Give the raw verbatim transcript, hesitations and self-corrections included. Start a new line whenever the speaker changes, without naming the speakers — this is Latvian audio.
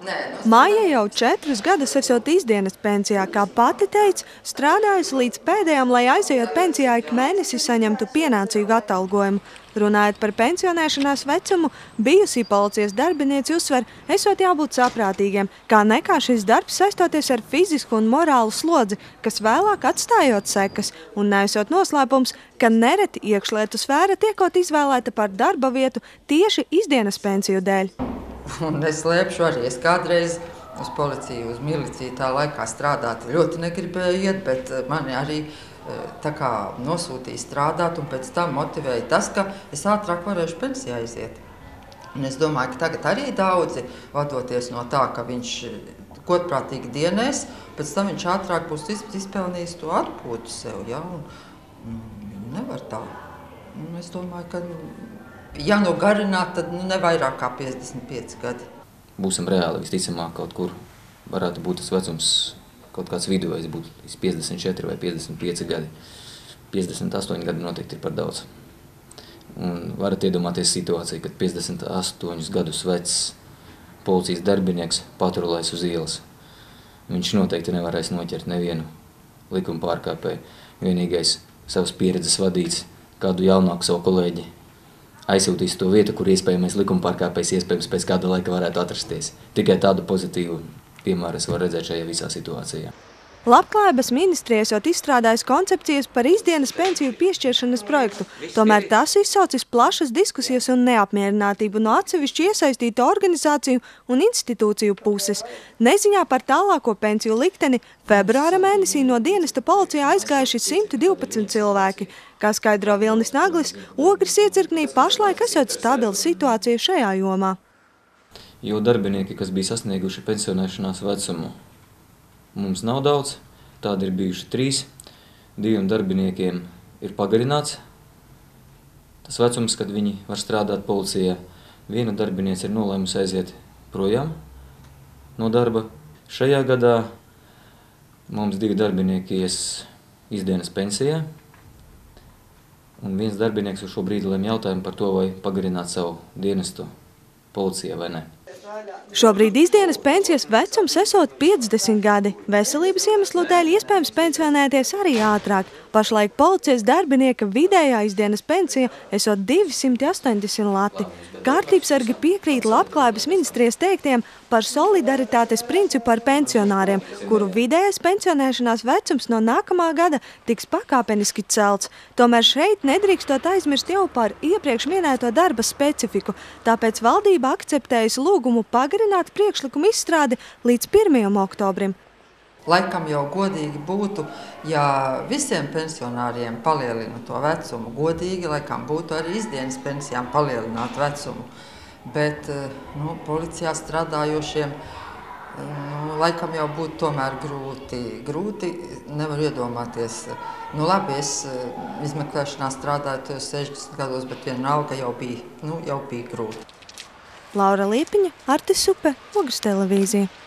Maija jau četrus gadus esot izdienas pensijā, kā pati teica, strādājusi līdz pēdējām, lai aizejot pensijā ik mēnesi saņemtu pienācīgu atalgojumu. Runājot par pensionēšanās vecumu, bijusī policijas darbinieci uzsver, esot jābūt saprātīgiem, kā nekā šis darbs saistoties ar fizisku un morālu slodzi, kas vēlāk atstājot sekas, un neesot noslēpums, ka nereti iekšlietu sfēra tiekot izvēlēta par darba vietu tieši izdienas pensiju dēļ.
Un es slēpšu arī, es kādreiz uz policiju, uz miliciju tā laikā strādāt ļoti negribēju iet, bet mani arī tā kā nosūtīja strādāt un pēc tam motivēja tas, ka es ātrāk varēšu pensijā aiziet. Un es domāju, ka tagad arī daudzi vadoties no tā, ka viņš godprātīgi dienēs, pēc tam viņš ātrāk būs izpelnījis to atpūtu sev, ja, un nevar tā. Un es domāju, ka ja nu garināt, tad nu, ne vairāk kā piecdesmit pieci gadi.
Būsim reāli, visticamāk, kaut kur varētu būt tas vecums, kaut kāds viduvējs būtu piecdesmit četri vai piecdesmit pieci gadi. piecdesmit astoņi gadi noteikti ir par daudz. Un varat iedomāties situāciju, kad piecdesmit astoņus gadus vecs policijas darbinieks patrulēs uz ielas. Viņš noteikti nevarēs noķert nevienu likuma pārkāpēju. Vienīgais savas pieredzes vadīts kādu jaunāku savu kolēģi aizsūtīs to vietu, kur iespējamais likumpārkāpējs iespējams pēc kāda laika varētu atrasties. Tikai tādu pozitīvu piemēru es varu redzēt šajā visā situācijā.
Labklājības ministrija esot izstrādājis koncepcijas par izdienas pensiju piešķiršanas projektu, tomēr tas izsaucis plašas diskusijas un neapmierinātību no atsevišķi iesaistītu organizāciju un institūciju puses. Neziņā par tālāko pensiju likteni februāra mēnesī no dienesta policijā aizgājuši simt divpadsmit cilvēki. Kā skaidro Vilnis Naglis, Ogres iecirknī pašlaik esot stabila situācija šajā jomā.
Jo darbinieki, kas bija sasnieguši pensionēšanās vecumu, mums nav daudz, tādi ir bijuši trīs, diviem darbiniekiem ir pagarināts tas vecums, kad viņi var strādāt policijā. Viena darbiniece ir nolēmusi aiziet projām no darba. Šajā gadā mums divi darbinieki ies izdienas pensijā, un viens darbinieks uz šo brīdi lem jautājumu par to, vai pagarināt savu dienestu policijā vai ne.
Šobrīd izdienas pensijas vecums esot piecdesmit gadi. Veselības iemeslu dēļ iespējams pensionēties arī ātrāk. Pašlaik policijas darbinieka vidējā izdienas pensija esot divsimt astoņdesmit lati. Kārtībsargi piekrīt Labklājības ministrijas teiktiem par solidaritātes principu ar pensionāriem, kuru vidējais pensionēšanās vecums no nākamā gada tiks pakāpeniski celts. Tomēr šeit nedrīkstot aizmirst jau par iepriekš minēto darba specifiku, tāpēc valdība akceptējas lūgumu pagarināt priekšlikumu izstrādi līdz pirmajam oktobrim.
Laikam jau godīgi būtu, ja visiem pensionāriem palielina to vecumu. Godīgi, laikam būtu arī izdienas pensijām palielināt vecumu. Bet nu, policijā strādājošiem nu, laikam jau būtu tomēr grūti. Grūti nevar iedomāties. Nu labi, es izmeklēšanā strādāju sešdesmit gados, bet vienalga jau bija, nu, jau bija grūti.
Laura Liepiņa, Artis Supe, Ogres televīzija.